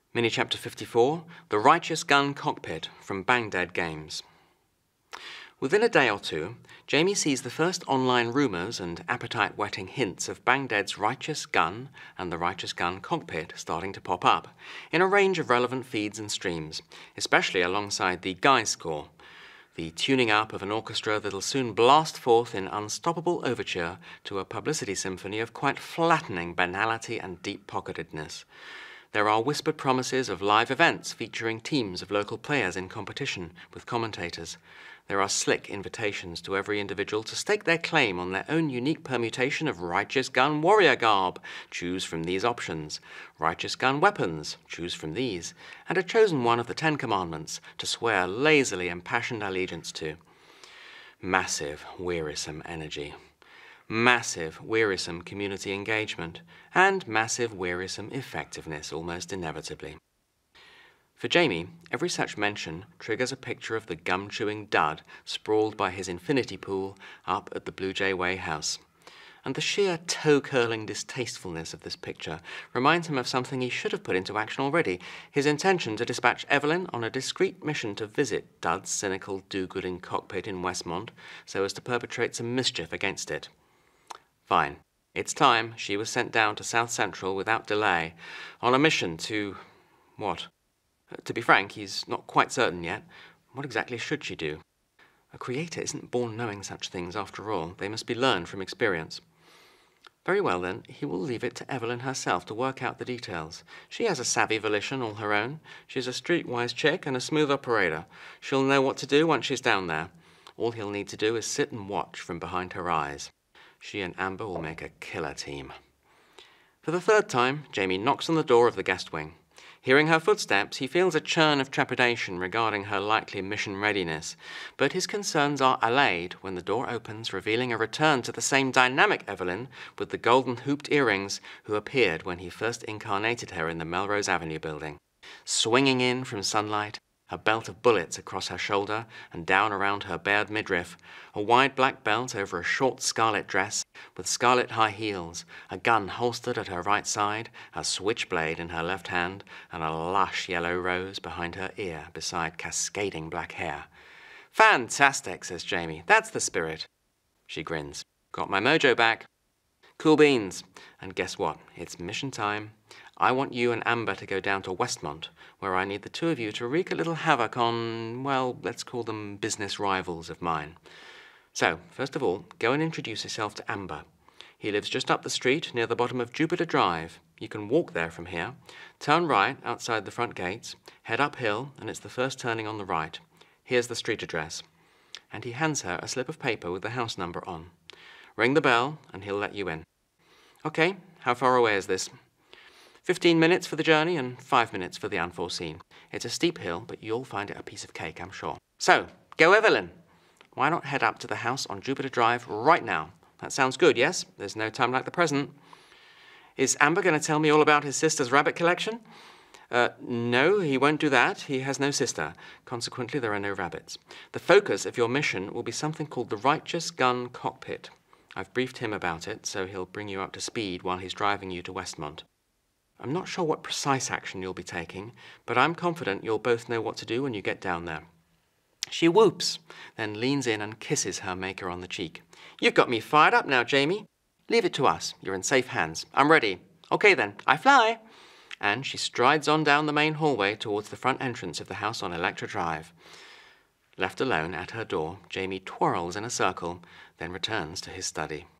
Mini-chapter 54, The Righteous Gun Cockpit from Bang Games. Within a day or two, Jaymi sees the first online rumours and appetite-whetting hints of Bangdead's Righteous Gun and the Righteous Gun Cockpit starting to pop up, in a range of relevant feeds and streams, especially alongside the Guy score, the tuning up of an orchestra that'll soon blast forth in unstoppable overture to a publicity symphony of quite flattening banality and deep-pocketedness. There are whispered promises of live events featuring teams of local players in competition with commentators. There are slick invitations to every individual to stake their claim on their own unique permutation of Righteous Gun warrior garb. Choose from these options. Righteous Gun weapons. Choose from these. And a chosen one of the 10 Commandments to swear lazily impassioned allegiance to. Massive, wearisome energy. Massive, wearisome community engagement, and massive, wearisome effectiveness almost inevitably. For Jaymi, every such mention triggers a picture of the gum-chewing dud sprawled by his infinity pool up at the Blue Jay Way house. And the sheer toe-curling distastefulness of this picture reminds him of something he should have put into action already, his intention to dispatch Evelyn on a discreet mission to visit Dud's cynical do-gooding cockpit in Westmont so as to perpetrate some mischief against it. Fine. It's time she was sent down to South Central without delay, on a mission to... what? To be frank, he's not quite certain yet. What exactly should she do? A creator isn't born knowing such things after all. They must be learned from experience. Very well then, he will leave it to Evelyn herself to work out the details. She has a savvy volition all her own. She's a streetwise chick and a smooth operator. She'll know what to do once she's down there. All he'll need to do is sit and watch from behind her eyes. She and Amber will make a killer team. For the third time, Jaymi knocks on the door of the guest wing. Hearing her footsteps, he feels a churn of trepidation regarding her likely mission readiness, but his concerns are allayed when the door opens, revealing a return to the same dynamic Evelyn with the golden hooped earrings who appeared when he first incarnated her in the Melrose Avenue building. Swinging in from sunlight, a belt of bullets across her shoulder and down around her bared midriff, a wide black belt over a short scarlet dress with scarlet high heels, a gun holstered at her right side, a switchblade in her left hand, and a lush yellow rose behind her ear beside cascading black hair. "Fantastic," says Jaymi. "That's the spirit." She grins. "Got my mojo back." "Cool beans. And guess what? It's mission time. I want you and Amber to go down to Westmont, where I need the two of you to wreak a little havoc on, well, let's call them business rivals of mine. So, first of all, go and introduce yourself to Amber. He lives just up the street near the bottom of Jupiter Drive. You can walk there from here. Turn right outside the front gates, head uphill, and it's the first turning on the right. Here's the street address." And he hands her a slip of paper with the house number on. "Ring the bell, and he'll let you in." "Okay, how far away is this?" 15 minutes for the journey and 5 minutes for the unforeseen. It's a steep hill, but you'll find it a piece of cake, I'm sure. So, go Evelyn! Why not head up to the house on Jupiter Drive right now? That sounds good, yes? There's no time like the present. Is Amber going to tell me all about his sister's rabbit collection? No, he won't do that. He has no sister. Consequently, there are no rabbits. The focus of your mission will be something called the Righteous Gun Cockpit. I've briefed him about it, so he'll bring you up to speed while he's driving you to Westmont. I'm not sure what precise action you'll be taking, but I'm confident you'll both know what to do when you get down there. She whoops, then leans in and kisses her maker on the cheek. "You've got me fired up now, Jaymi. Leave it to us. You're in safe hands. I'm ready. Okay then, I fly." And she strides on down the main hallway towards the front entrance of the house on Electra Drive. Left alone at her door, Jaymi twirls in a circle, then returns to his study.